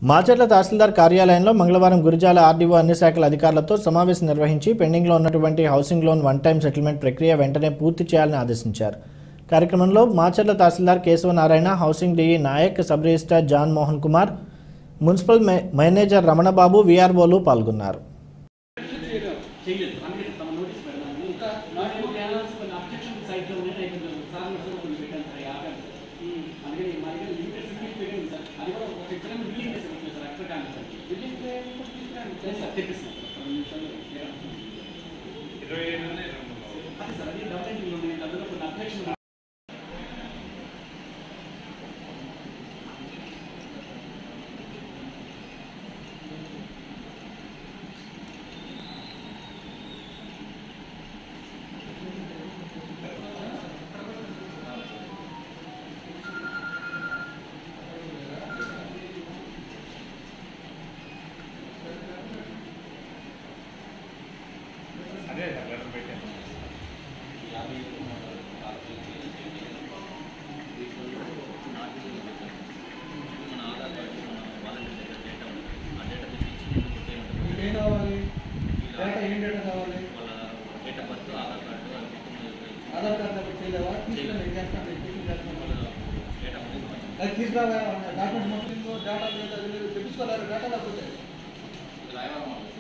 మాచర్ల తహసీల్దార్ కార్యాలయంలో మంగళవారం గురిజాల ఆర్డీఓ అన్ని శాఖల అధికారులతో సమావేశం నిర్వహించి పెండింగ్లో ఉన్నటువంటి housing loan one time settlement ప్రక్రియ వెంటనే పూర్తి చేయాలని ఆదేశించారు. కార్యక్రమంలో Macherla tahsildar Keshavanarayana, housing DE Nayak, sub registrar John Mohan Kumar, municipal manager Ramanababu, వీఆర్ఓలు పాల్గొన్నారు. Aadhaar card document data